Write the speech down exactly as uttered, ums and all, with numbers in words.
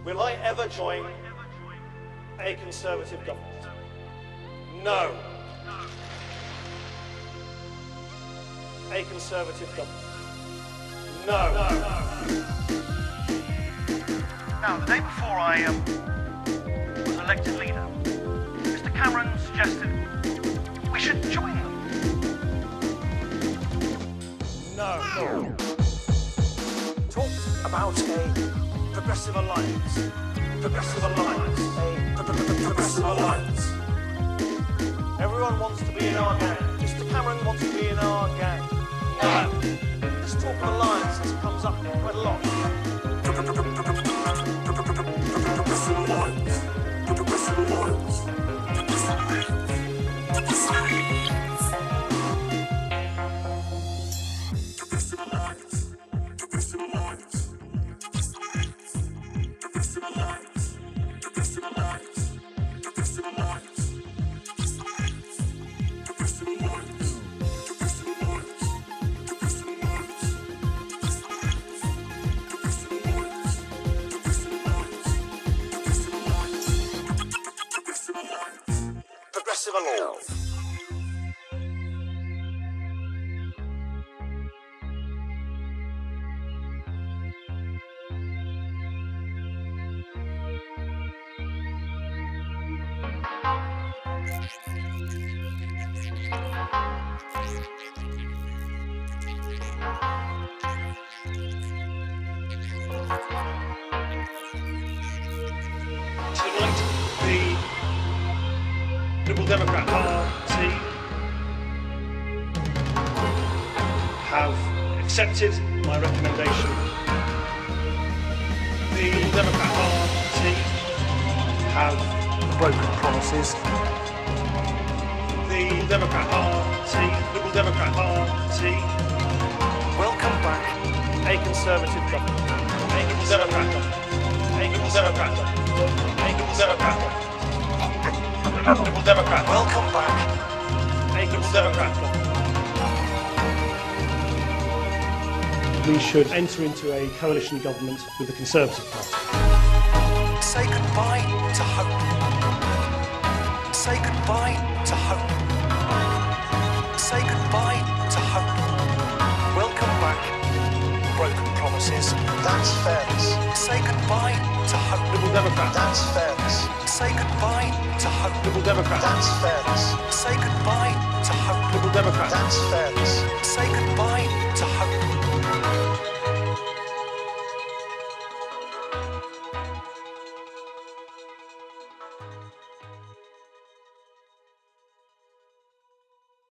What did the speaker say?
Will I ever join a Conservative government? No. A Conservative government? No. No. Now, the day before I um, was elected leader, Mister Cameron suggested we should join them. No. No. Talked about a progressive alliance. Progressive alliance. A progressive alliance. Everyone wants to be in our gang. Mister Cameron wants to be in our gang. No. This talk of alliances comes up quite a lot. Progressive alliance. Progressive alliance. Progressive alliance. Tonight, the Liberal Democrat Party have accepted my recommendation. The Liberal Democrat Party have broken promises. The Liberal Democrat Party, Liberal Democrat Party, welcome back a Conservative government. A Liberal Democrat government. A Liberal Democrat government. A Liberal Democrat government. Liberal Democrat, welcome back. A Liberal Democrat. We should enter into a coalition government with the Conservative Party. Say goodbye to hope. Say goodbye to hope. Say goodbye to hope. Welcome back. Broken promises. That's fairness. Say goodbye to hope. Liberal Democrat. That's fairness. Say goodbye to hope. Liberal Democrat. That's fairness. Say goodbye to hope. Liberal Democrat. That's fairness. Say goodbye to hope.